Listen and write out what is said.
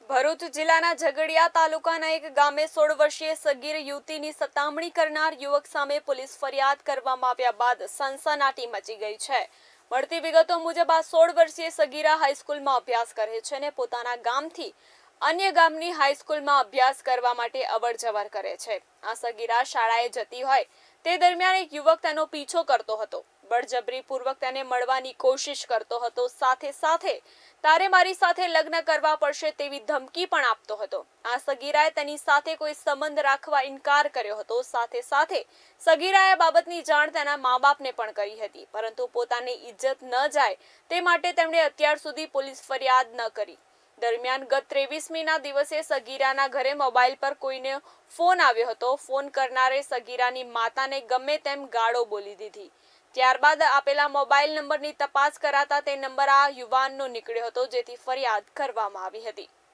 ભરૂચ જિલ્લાના ઝઘડિયા તાલુકાના એક ગામે 16 વર્ષીય સગીર યુવતીની સતામણી કરનાર યુવક સામે પોલીસ ફરિયાદ કરવામાં આવ્યા બાદ સનસનાટી મચી ગઈ છે। મળતી વિગતો મુજબ આ 16 વર્ષીય સગીરા હાઈસ્કૂલમાં અભ્યાસ કરે છે અને પોતાના ગામથી અન્ય ગામની હાઈસ્કૂલમાં અભ્યાસ કરવા માટે અવરજવર કરે છે। આ સગીરા શાળાએ જતી હોય તે દરમિયાન એક યુવક તેનો પીછો કરતો હતો, બળજબરીપૂર્વક તેને મળવાની કોશિશ કરતો હતો, સાથે સાથે તારે મારી સાથે લગ્ન કરવા પડશે તેવી ધમકી પણ આપતો હતો। આ સગીરાએ તેની સાથે કોઈ સંબંધ રાખવા ઇનકાર કર્યો હતો। સાથે સાથે સગીરાએ આ બાબતની જાણ તેના મા-બાપને પણ કરી હતી, પરંતુ પોતાની ઇજ્જત ન જાય તે માટે તેમણે અત્યાર સુધી પોલીસ ફરિયાદ ન કરી। દરમિયાન ગત 23મીના દિવસે સગીરાના ઘરે મોબાઈલ પર કોઈને ફોન આવ્યો હતો। ફોન કરનારે સગીરાની માતાને ગમે તેમ ગાળો બોલી દીધી। ત્યારબાદ આપેલા મોબાઈલ નંબરની તપાસ કરાતા તે નંબર આ યુવાનનો નીકળ્યો હતો, જેથી ફરિયાદ કરવામાં આવી હતી।